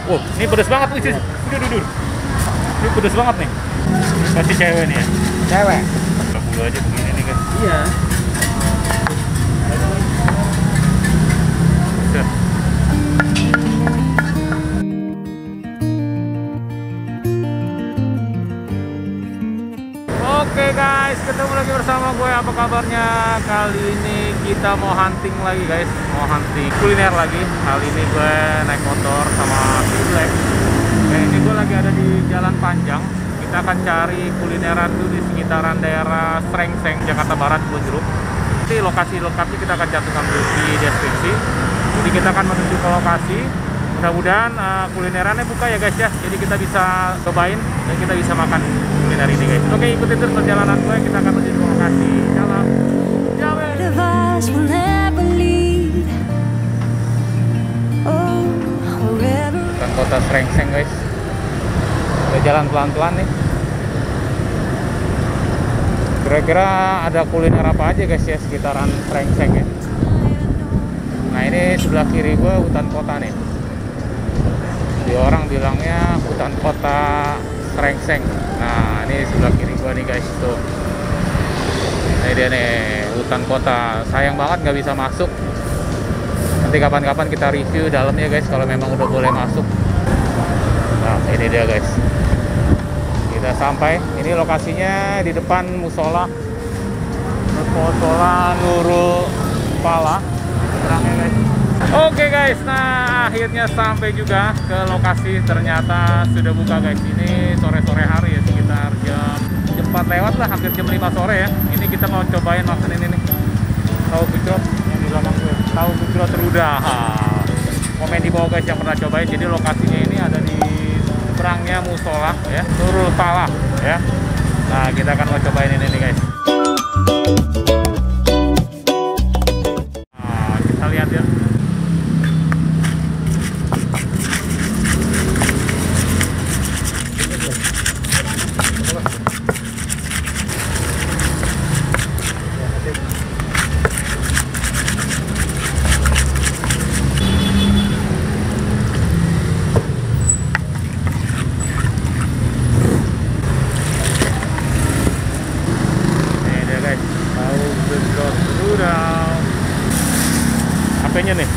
Wow, ini pedes banget nih. Dudur. Ini pedes banget nih. Pasti cewek nih ya. Cewek. Bulu aja begini nih guys. Iya. Set. Oke guys, ketemu lagi bersama gue. Apa kabarnya? Kali ini kita mau hunting lagi guys. Mau hunting kuliner lagi. Kali ini gue naik motor sama si Black. Ini gue lagi ada di Jalan Panjang. Kita akan cari kulineran dulu di sekitaran daerah Srengseng, Jakarta Barat, Kebonjeruk. Nanti lokasi lengkapnya kita akan cantumkan di deskripsi. Jadi kita akan menuju ke lokasi. Mudah-mudahan kulinerannya buka ya guys ya. Jadi kita bisa cobain dan kita bisa makan kuliner ini guys. Oke, ikuti terus perjalanan gue. Kita akan menuju ke lokasi. Jalan. Bukan kota Srengseng guys. Kita jalan pelan-pelan nih. Kira-kira ada kuliner apa aja guys ya sekitaran Srengseng ya. Nah ini sebelah kiri gue hutan kota nih. Di orang bilangnya hutan kota Srengseng. Nah ini sebelah kiri gua nih guys tuh. Ini dia nih hutan kota. Sayang banget nggak bisa masuk. Nanti kapan-kapan kita review dalamnya guys kalau memang udah boleh masuk. Nah ini dia guys. Kita sampai. Ini lokasinya di depan musola. Musola Nurul Pala. Terangnya guys. Oke guys, nah akhirnya sampai juga ke lokasi. Ternyata sudah buka guys. Ini sore-sore hari ya, sekitar jam 4 lewat lah, hampir jam 5 sore ya. Ini kita mau cobain makan ini nih, tahu gejrot yang di belakang gue. Tahu gejrot Rudah. Komen di bawah guys yang pernah cobain. Jadi lokasinya ini ada di seberangnya musola ya, Nurul Falah ya. Nah kita akan mau cobain ini nih guys. Nah kita lihat ya. Cabenya nih,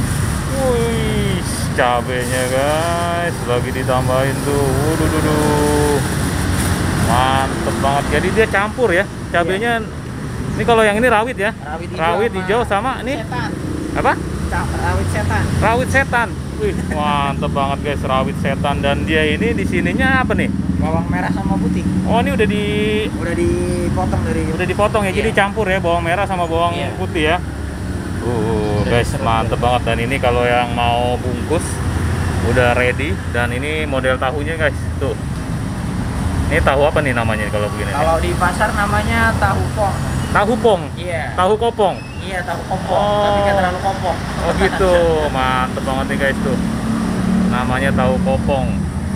wih, cabenya guys, lagi ditambahin tuh, waduh, mantep banget. Jadi dia campur ya, cabenya. Ini kalau yang ini rawit ya, rawit hijau sama ini setan. Apa? Rawit setan. Rawit setan, wih, mantep banget guys, rawit setan. Dan dia ini di sininya apa nih? Bawang merah sama putih. Oh ini udah dipotong dari. Udah dipotong ya, jadi campur ya, bawang merah sama bawang putih ya. Guys, mantep banget. Dan ini kalau yang mau bungkus udah ready. Dan ini model tahunya guys, tuh. Ini tahu apa nih namanya kalau begini? Kalau di pasar namanya tahu pong. Tahu pong? Iya. Tahu kopong? Iya, tahu kompong, tapi nggak terlalu kompong. Oh gitu, mantep banget nih guys tuh. Namanya tahu kopong.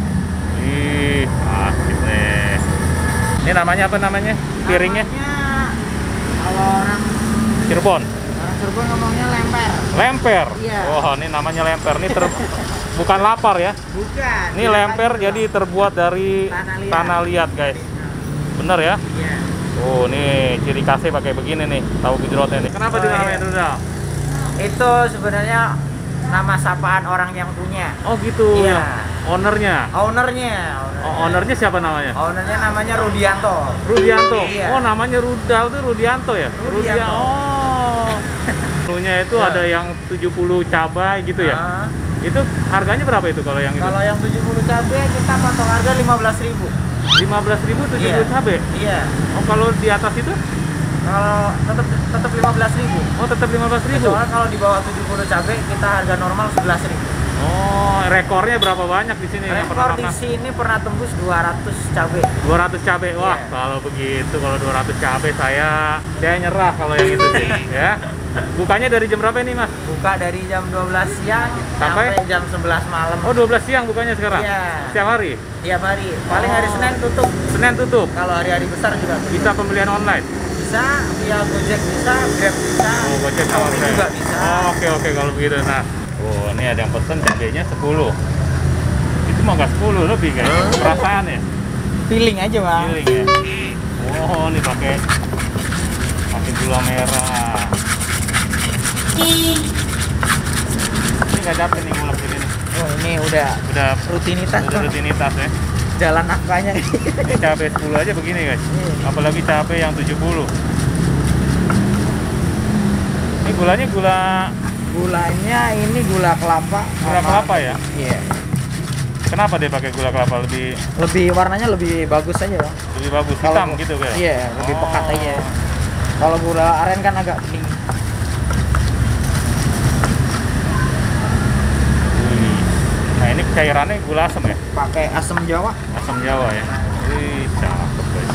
Ih, asik nih. Ini namanya apa namanya? Piringnya? Kalau orang Cirebon. Cirebon ngomongnya lemper. Lemper. Iya. Wah, ini namanya lemper. Ini bukan lapar ya. Bukan. Ini lemper jadi terbuat dari tanah liat guys. Bener ya? Iya. Oh, nih ciri khasnya pakai begini nih, tahu gejrotnya nih. Kenapa dinamain rudal? Itu sebenarnya nama sapaan orang yang punya. Oh gitu. Iya. Ownernya. Ownernya siapa namanya? Ownernya namanya Rudianto. Rudianto. Iya. Oh, namanya rudal tuh Rudianto ya? Rudianto. Oh. Menunya itu ada yang 70 cabai gitu ya? Itu harganya berapa itu kalau yang itu? Kalau yang 70 cabai kita patok harga 15.000. 15.000 70 cabai? Iya. Oh, kalau di atas itu? Kalau tetap 15.000. Oh, tetap 15.000. Soalnya kalau di bawah 70 cabai kita harga normal 11.000. Oh, rekornya berapa banyak di sini? Rekor di sini pernah tembus 200 cabai. 200 cabai. Wah, kalau begitu, kalau 200 cabai saya nyerah kalau yang itu sih, ya. Bukanya dari jam berapa ini, Mas? Buka dari jam 12 siang sampai jam 11 malam. Oh, 12 siang bukanya sekarang? Iya. Setiap hari? Tiap hari. Paling hari Senin tutup. Senin tutup? Kalau hari-hari besar juga tutup. Bisa pembelian online? Bisa, via Gojek bisa, Grab bisa. Oh, Gojek sama Grab juga bisa. Oh, oke kalau begitu. Nah, oh, ini ada yang pesen cabenya 10. Cuma nggak 10 lebih guys. Perasaan ya. Feeling aja bang. Feeling ya. Oh, ini pakai gula merah. Ini nggak capek nih ngulek ini nih. Oh ini udah rutinitas. Udah rutinitas ya. Jalan angkanya. Ini cabai 10 aja begini guys. Apalagi cabai yang 70. Ini gulanya Gulanya ini gula kelapa. Gula kelapa ya? Iya. Kenapa dia pakai gula kelapa lebih warnanya lebih bagus aja bang. lebih bagus hitam gitu guys? Iya, lebih pekat aja. Kalau gula aren kan agak bening. Nah ini cairannya gula asam ya? Pakai asam Jawa. Asam Jawa ya. Wih, cakep guys.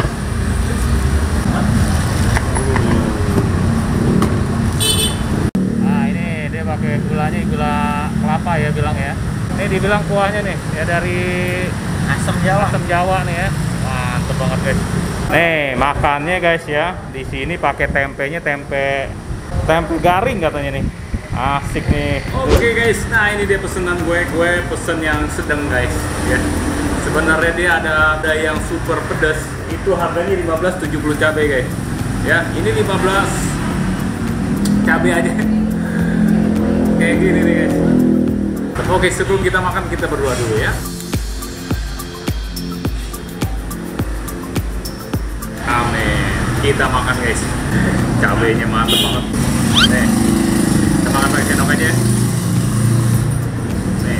Nah ini dia pakai gulanya gula kelapa ya bilang ya. Ini dibilang kuahnya nih ya dari Asam Jawa. Asam Jawa nih ya. Mantep banget guys. Nih makannya guys ya. Di sini pakai tempenya tempe garing katanya nih. Asik nih. Oke guys, nah ini dia pesanan gue pesen yang sedang guys ya. Sebenarnya dia ada yang super pedas, itu harganya 15,70 cabai guys. Ya, ini 15 cabai aja. Kayak gini nih guys. Oke, sebelum kita makan kita berdoa dulu ya. Amin. Kita makan guys. Cabainya mantep banget. Nih. Kita makan pakai sendok aja. Nih.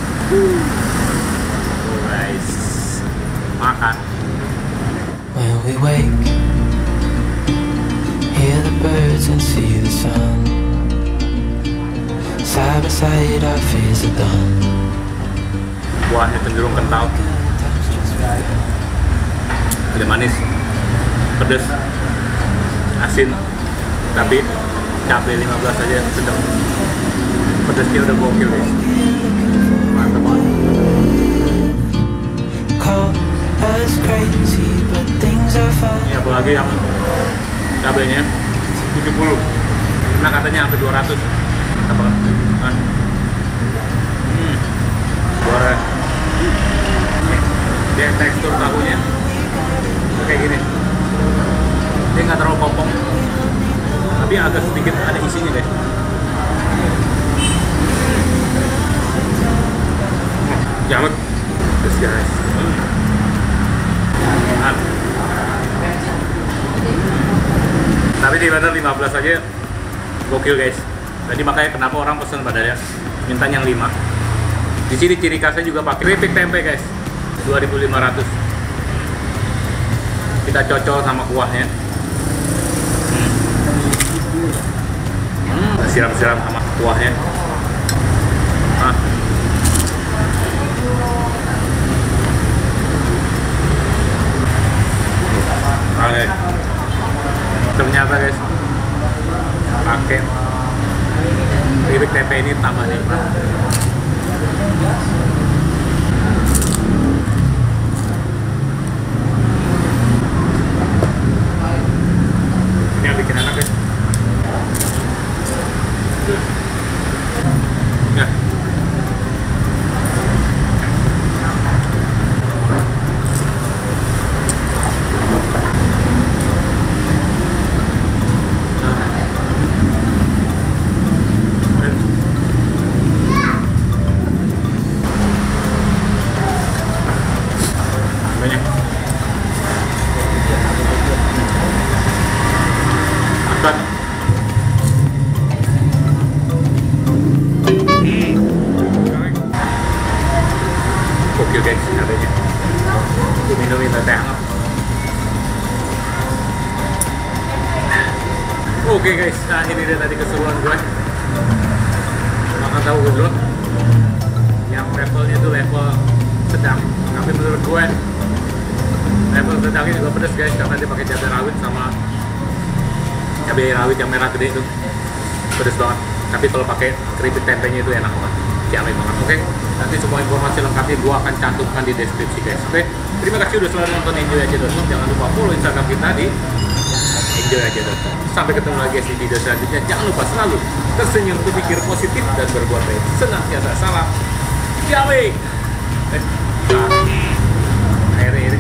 Guys. Makan. When we wake, hear the birds and see the sun. Side by side our fears are done. Buahnya cenderung kental. Ada manis, pedas, asin, tapi cabai 15 aja sedang. Pedasnya udah gokil guys. Mantap banget. Call us crazy, but things are fine. Ini apalagi yang cabainya 70. Nah katanya sampai 200. Mantap banget. Nah. Goreng. Dia tekstur tahunya kayak gini. Dia nggak terlalu kopong, tapi agak sedikit ada isinya guys. Jamut, terus guys. Tapi di bener 15 aja gokil guys. Tadi makanya kenapa orang pesen padanya minta yang 5. Di sini ciri khasnya juga pakai keripik tempe guys. 2.500. Kita cocol sama kuahnya. Siram-siram sama kuahnya. Nah. Oke. Ternyata guys, pakai keripik tempe ini tambah nikmat. Ini yang bikin enak guys. Ya. Banyak. Mantap. Gokil guys, katanya. Aku minumin teh hangat. Oke guys, nah ini dia tadi keseruan gue. Makan tahu gejrot. Yang levelnya tuh level sedang. Tapi menurut gue level sedangnya juga pedas guys, karena dia pakai cabai rawit sama cabai rawit yang merah gede itu. Pedas banget. Tapi kalau pakai keripik tempenya itu enak banget. Ciamik banget. Oke, nanti semua informasi lengkapnya gua akan cantumkan di deskripsi guys. Oke, terima kasih udah selalu nonton enjoyaja.com. Jangan lupa follow Instagram kita di enjoyaja.com. Sampai ketemu lagi di video selanjutnya. Jangan lupa selalu tersenyum, berpikir positif dan berbuat baik. Senantiasa salam ciamik. Iri.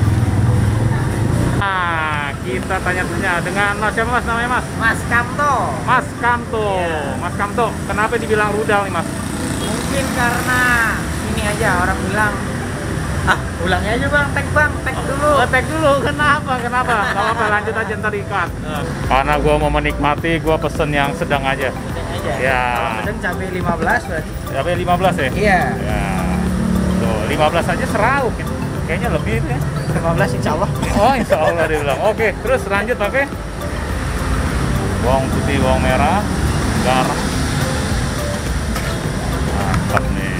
Nah, kita tanya-tanya dengan Mas siapa Mas namanya Mas? Mas Kamto. Mas Kamto. Iya. Mas Kamto, kenapa dibilang rudal nih Mas? Mungkin karena ini aja orang bilang, ulangnya aja bang, tag dulu. Tag dulu, kenapa? Gak apa-apa, lanjut aja ntar ikat. Karena gua mau menikmati, gua pesen yang sedang aja. Sedang aja. Ya. Kalau sedang cabai 15 berarti. Cabai 15 ya? Iya. Ya. Tuh, 15 aja serau. Kayaknya lebih itu ya. 15 insya Allah. Oh, insya Allah dia bilang. Oke, terus lanjut pakai bawang putih, bawang merah, garam. Mantap nih.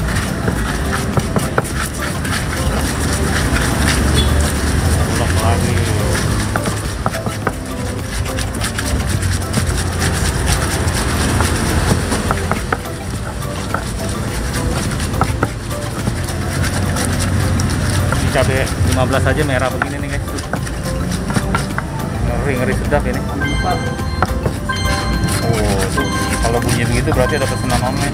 Ulek lagi. Cabai 15 aja merah begini nih guys. Ngeri sedap ini. Oh tuh, kalau bunyi begitu berarti ada pesanan online.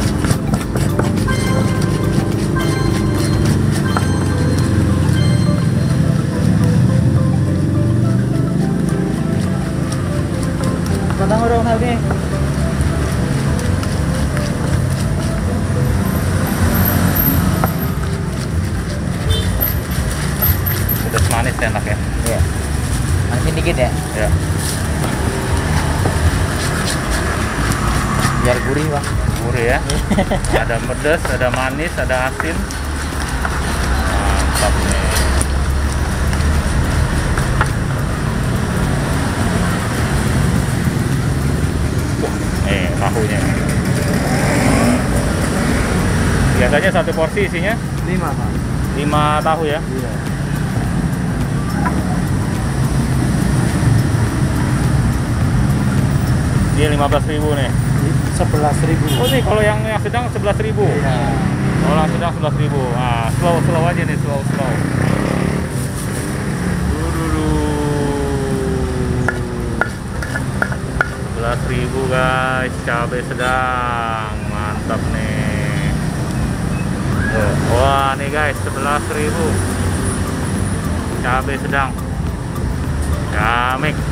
Potong dong nanti. Pedas manis enak ya. Iya. Mancing dikit ya, Ya. biar gurih bang. Gurih ya. Ada pedas, ada manis, ada asin. Mantap nih. Nih tahunya. Biasanya satu porsi isinya 5 bang. 5 tahu ya. Iya. Dia 15.000 nih. 11.000. Oh nih kalau yang sedang 11.000. Iya. Kalau yang sedang 11.000. Ah, slow aja nih, slow. Dulu. 11.000 guys, cabai sedang. Mantap nih. Wah, nih guys, 11.000. Cabai sedang. Ciamik.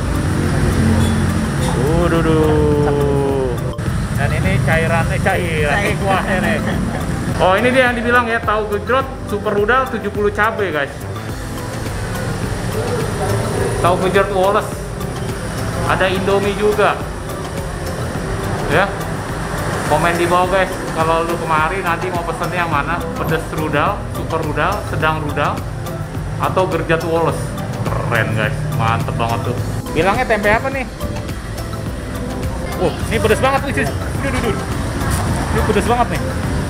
Dan ini cairannya ini kuahnya nih. Oh, ini dia yang dibilang ya, tahu gejrot super rudal 70 cabai guys. Tahu gejrot Wallace. Ada Indomie juga. Ya. Komen di bawah guys, kalau lu kemari nanti mau pesen yang mana? Pedas rudal, super rudal, sedang rudal, atau gerjat Wallace. Keren guys, mantep banget tuh. Bilangnya tempe apa nih? Ini pedas banget nih, duh. Ini pedas banget nih.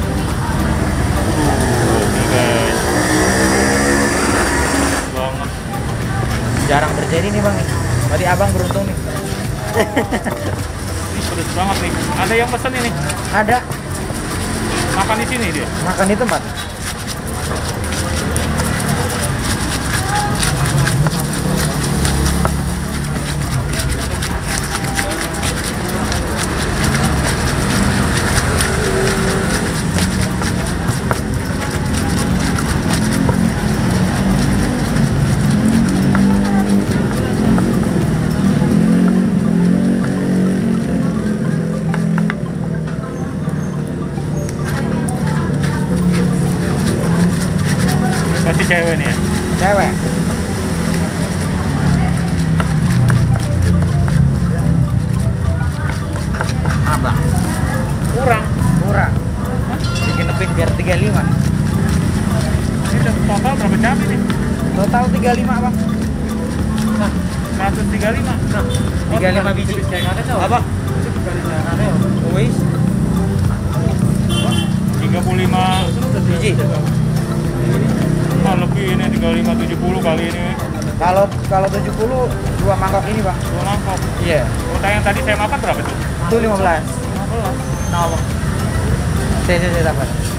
Nih guys. Banget. Jarang terjadi nih bang. Tadi abang beruntung nih. Ini pedas banget nih. Ada yang pesen ini? Ada. Makan di sini dia. Makan di tempat. Pasti cewek nih ya. Cewek. Abang. Kurang. Bikin lebih biar 35. Ini udah total berapa cabai nih? Total 35 bang. Nah, 135. Nah, 35 biji. Apa? Wis. 35 Biji. Oh, lebih ini 35-70 kali ini. Kalau 70 2 mangkok ini bang. 2 mangkok. Iya. Kota yang tadi saya makan berapa tuh? Itu 15. 15. Nah, saya dapat.